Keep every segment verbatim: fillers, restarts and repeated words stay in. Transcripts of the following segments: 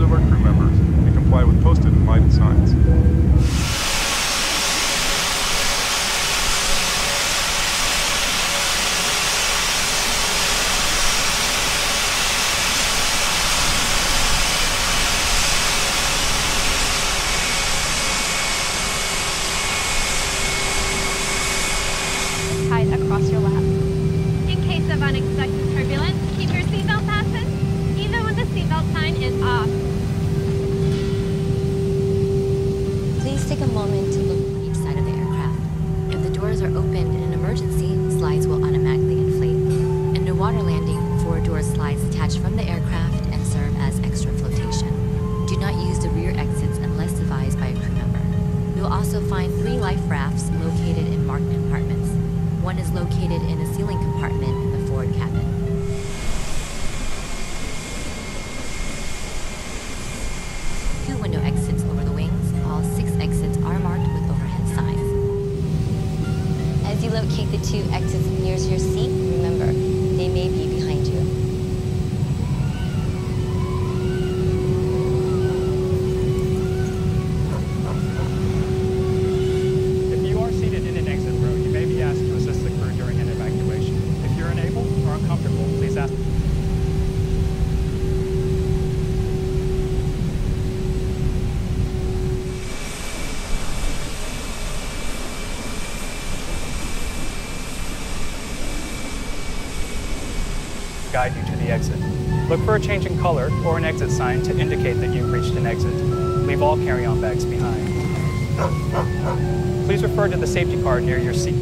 of our crew members and comply with posted and lighted signs. Tied across your lap. In case of unexpected turbulence, keep your seatbelt fastened, even when the seatbelt sign is off. Please take a moment to look on each side of the aircraft. If the doors are opened in an emergency, slides will automatically inflate. In a water landing, four door slides detach from the aircraft and serve as extra flotation. Do not use the rear exits unless advised by a crew member. You will also find three life rafts located in marked compartments. One is located in a ceiling compartment in the forward cabin. Two window exits over the wings. All six exits are marked with overhead signs. As you locate the two exits nearest your seat, remember, they may be behind you. If you are seated in an exit row, you may be asked to assist the crew during an evacuation. If you're unable or uncomfortable, please ask. Guide you to the exit. Look for a change in color or an exit sign to indicate that you've reached an exit. Leave all carry-on bags behind. Please refer to the safety card near your seat.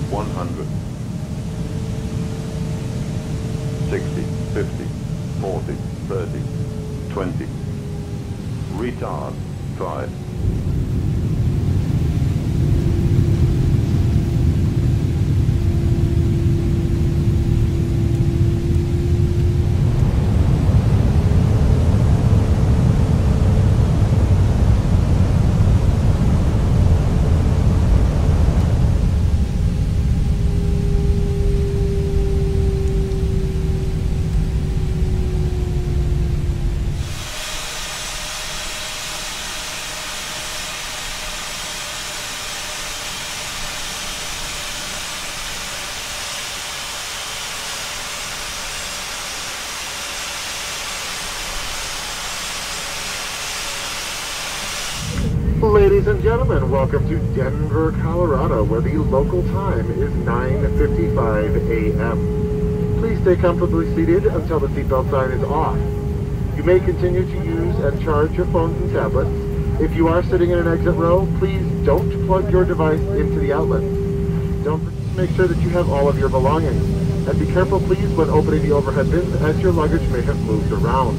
one hundred. sixty, fifty, forty, thirty, twenty. Retard. five. Ladies and gentlemen, welcome to Denver, Colorado, where the local time is nine fifty-five a m Please stay comfortably seated until the seatbelt sign is off. You may continue to use and charge your phones and tablets. If you are sitting in an exit row, please don't plug your device into the outlet. Don't forget to make sure that you have all of your belongings. And be careful, please, when opening the overhead bins, as your luggage may have moved around.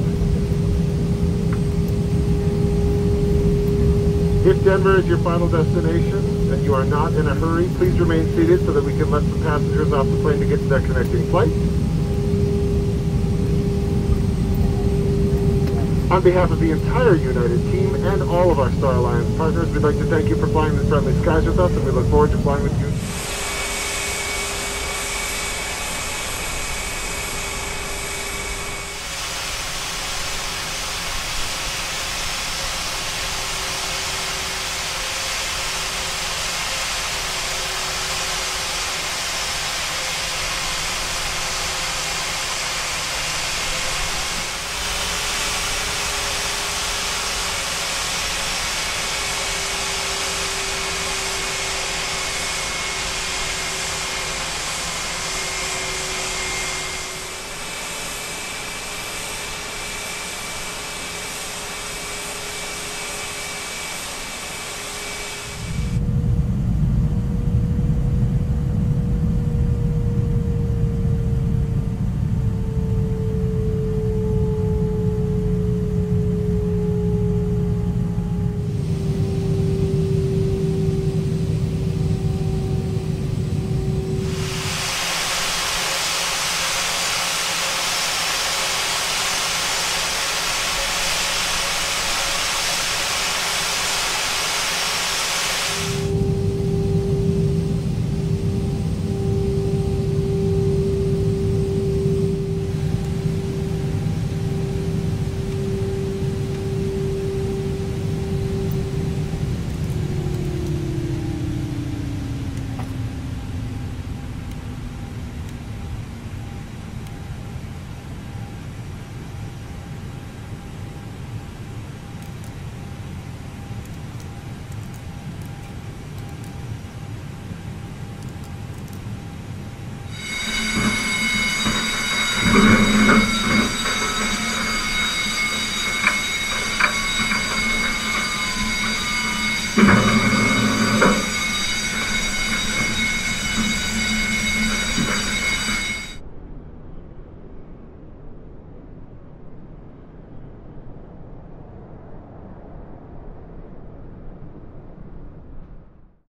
If Denver is your final destination and you are not in a hurry, please remain seated so that we can let some passengers off the plane to get to their connecting flight. On behalf of the entire United team and all of our Star Alliance partners, we'd like to thank you for flying the friendly skies with us, and we look forward to flying with you